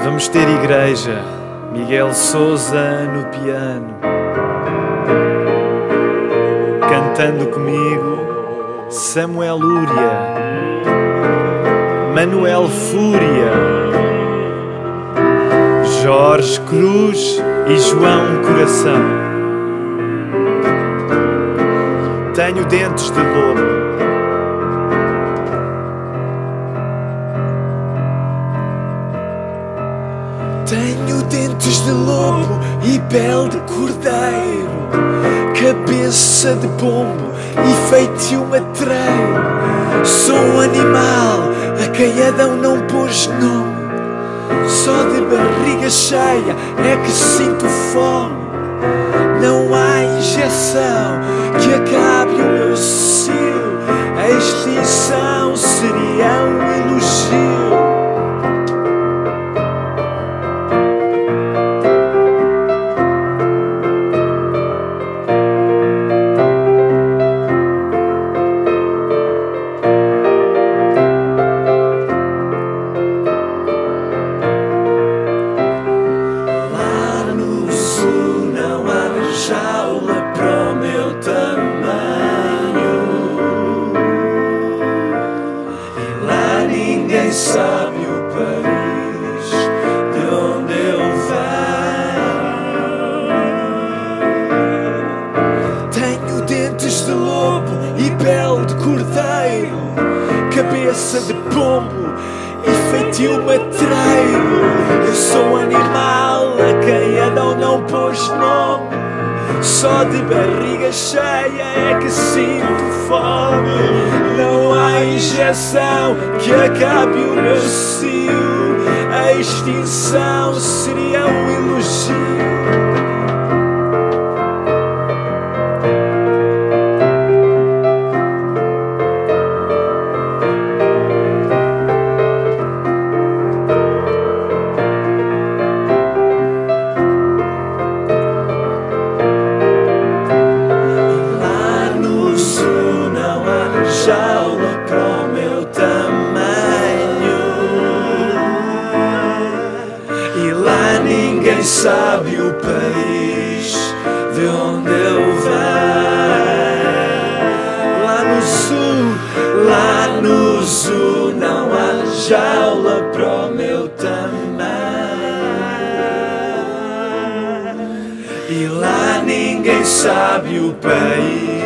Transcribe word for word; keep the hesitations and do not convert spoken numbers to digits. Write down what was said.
Vamos ter igreja, Miguel Sousa no piano, cantando comigo Samuel Lúria, Manuel Fúria, Jorge Cruz e João Coração. Tenho dentes de lobo, tenho dentes de lobo e pele de cordeiro, cabeça de pombo e feitio matreiro. Sou um animal a quem Adão não pôs nome, só de barriga cheia é que sinto fome. Não há injeção que acabe o meu cio, a extinção seria um elogio. Jaula para o meu tamanho, e lá ninguém sabe o país de onde eu venho. Tenho dentes de lobo e pele de cordeiro, cabeça de pombo e feitio matreiro. Eu sou um animal a quem Adão não pôs nome, só de barriga cheia é que sinto fome. Não há injeção que acabe o meu cio, a extinção seria um elogio. Jaula para o meu tamanho, e lá ninguém sabe o país de onde eu venho. Lá no sul, lá no sul não há jaula para o meu tamanho, e lá ninguém sabe o país